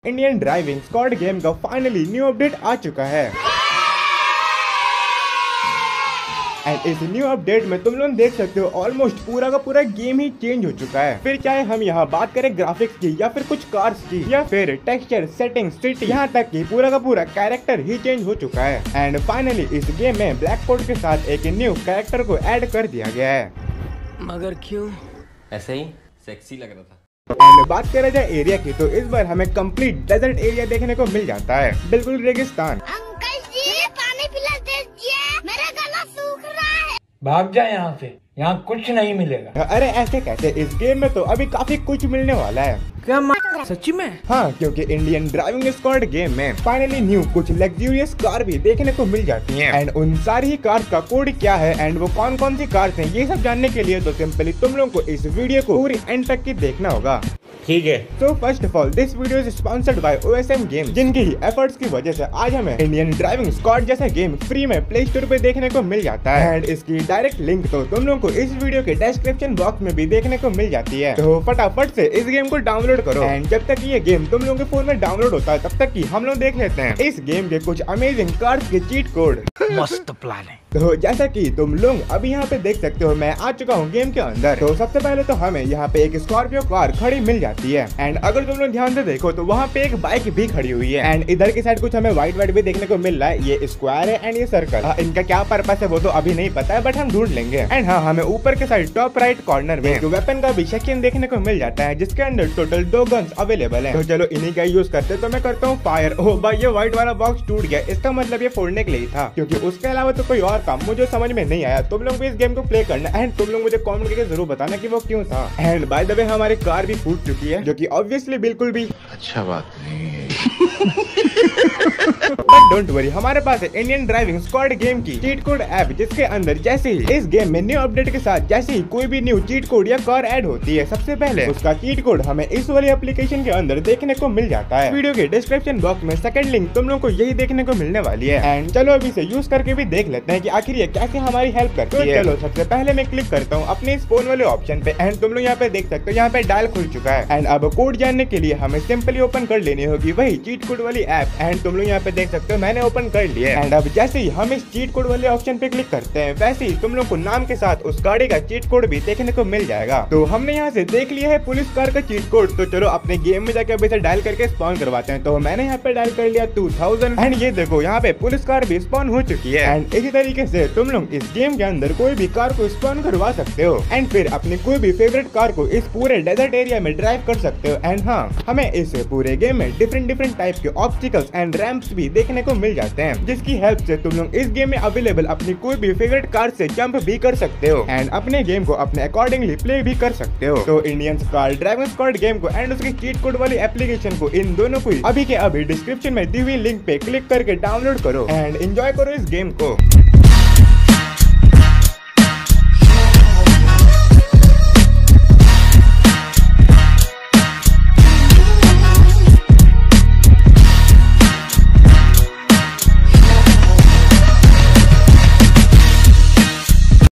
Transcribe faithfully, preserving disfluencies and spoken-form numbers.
Indian driving squad game का finally new update आ चुका है। एंड इस न्यू अपडेट में तुम लोग देख सकते हो ऑलमोस्ट पूरा का पूरा गेम ही चेंज हो चुका है। फिर चाहे हम यहाँ बात करें ग्राफिक्स की या फिर कुछ कार्स की या फिर टेक्सचर, सेटिंग, सिटी, यहाँ तक कि पूरा का पूरा कैरेक्टर ही चेंज हो चुका है। एंड फाइनली इस गेम में ब्लैक कोड के साथ एक न्यू कैरेक्टर को ऐड कर दिया गया है। मगर क्यों? ऐसे ही सेक्सी लग रहा था। एंड बात करें जाए एरिया की तो इस बार हमें कंप्लीट डेजर्ट एरिया देखने को मिल जाता है, बिल्कुल रेगिस्तान। अंकल जी पानी पिला दीजिए, मेरा गला सूख रहा है। भाग जा यहाँ से, यहाँ कुछ नहीं मिलेगा। अरे ऐसे कैसे, इस गेम में तो अभी काफी कुछ मिलने वाला है। क्या सच्ची में? हाँ, क्योंकि इंडियन ड्राइविंग स्क्वाड गेम में फाइनली न्यू कुछ लग्जूरियस कार भी देखने को मिल जाती हैं। एंड उन सारी ही कार का कोड क्या है एंड वो कौन कौन सी कार हैं, ये सब जानने के लिए तो सिंपली तुम लोगों को इस वीडियो को पूरी एंड तक की देखना होगा। ठीक है। तो first of all this video is sponsored by O S M game, जिनकी ही एफर्ट्स की वजह से आज हमें इंडियन ड्राइविंग स्क्वाड जैसा गेम फ्री में प्ले स्टोर पे देखने को मिल जाता है। एंड इसकी डायरेक्ट लिंक तो तुम लोगों को इस वीडियो के डिस्क्रिप्शन बॉक्स में भी देखने को मिल जाती है। तो फटाफट से इस गेम को डाउनलोड करो। एंड जब तक ये गेम तुम लोगों के फोन में डाउनलोड होता है तब तक की हम लोग देख लेते हैं इस गेम के कुछ अमेजिंग कार्स के चीट कोड। मस्त प्लान है। तो जैसा कि तुम लोग अभी यहाँ पे देख सकते हो, मैं आ चुका हूँ गेम के अंदर। तो सबसे पहले तो हमें यहाँ पे एक स्कॉर्पियो कार खड़ी मिल जाती है। एंड अगर तुम लोग ध्यान से देखो तो वहाँ पे एक बाइक भी खड़ी हुई है। एंड इधर की साइड कुछ हमें व्हाइट व्हाइट भी देखने को मिल रहा है। ये स्क्वायर है एंड ये सर्कल। इनका क्या पर्पस है वो तो अभी नहीं पता है, बट हम ढूंढ लेंगे। एंड हाँ, हमें ऊपर के साइड टॉप राइट कॉर्नर में वेपन का भी सेक्शन देखने को मिल जाता है, जिसके अंदर टोटल दो गन्स अवेलेबल है। तो चलो इन्हीं का यूज करते। तो मैं करता हूँ फायर। ओह भाई, ये व्हाइट वाला बॉक्स टूट गया, इसका मतलब ये फोड़ने के लिए था, क्योंकि उसके अलावा तो कोई और काम मुझे समझ में नहीं आया। तुम लोग भी इस गेम को प्ले करना एंड तुम लोग मुझे कमेंट करके जरूर बताना कि वो क्यों था। एंड बाय द वे हमारी कार भी फूट चुकी है, जो कि ऑब्वियसली बिल्कुल भी अच्छा बात नहीं है। बट डोंट वरी, हमारे पास है इंडियन ड्राइविंग स्क्वाड गेम की चीट कोड ऐप, जिसके अंदर जैसे ही इस गेम में न्यू अपडेट के साथ जैसे ही कोई भी न्यू चीट कोड या कार ऐड होती है, सबसे पहले उसका चीट कोड हमें इस वाली एप्लीकेशन के अंदर देखने को मिल जाता है। वीडियो के डिस्क्रिप्शन बॉक्स में सेकंड लिंक तुम लोग को यही देखने को मिलने वाली है। एंड चलो अभी से यूज करके भी देख लेते हैं कि आखिर ये कैसे हमारी हेल्प करती है। चलो सबसे पहले मैं क्लिक करता हूँ अपने इस फोन वाले ऑप्शन पे। एंड तुम लोग यहाँ पे देख सकते हो, यहाँ पे डायल खुल चुका है। एंड अब कोड जानने के लिए हमें सिंपली ओपन कर लेनी होगी वही चीट कोड वाली ऐप। एंड तुम लोग यहाँ पे देख सकते हो मैंने ओपन कर लिया। एंड अब जैसे ही हम इस चीट कोड वाले ऑप्शन पे क्लिक करते हैं, वैसे ही तुम लोग को नाम के साथ उस गाड़ी का चीट कोड भी देखने को मिल जाएगा। तो हमने यहाँ से देख लिया है पुलिस कार का चीट कोड। तो चलो अपने गेम में जाके अभी से डायल करके स्पॉन करवाते हैं। तो मैंने यहाँ पे डायल कर लिया टू थाउजेंड। एंड ये देखो यहाँ पे पुलिस कार भी स्पॉन हो चुकी है। एंड इसी तरीके से तुम लोग इस गेम के अंदर कोई भी कार को स्पॉन करवा सकते हो एंड फिर अपनी कोई भी फेवरेट कार को इस पूरे डेजर्ट एरिया में ड्राइव कर सकते हो। एंड हाँ, हमें इस पूरे गेम में डिफरेंट डिफरेंट टाइप के ऑब्स्टिकल्स एंड रैंप्स भी देखने को मिल जाते हैं, जिसकी हेल्प से तुम लोग इस गेम में अवेलेबल अपनी कोई भी फेवरेट कार से जंप भी कर सकते हो एंड अपने गेम को अपने अकॉर्डिंगली प्ले भी कर सकते हो। तो Indian car driving squad game को एंड उसकी चीट कोड वाली एप्लीकेशन को, इन दोनों को अभी के अभी डिस्क्रिप्शन में दी हुई लिंक पे क्लिक करके डाउनलोड करो एंड एंजॉय करो इस गेम को।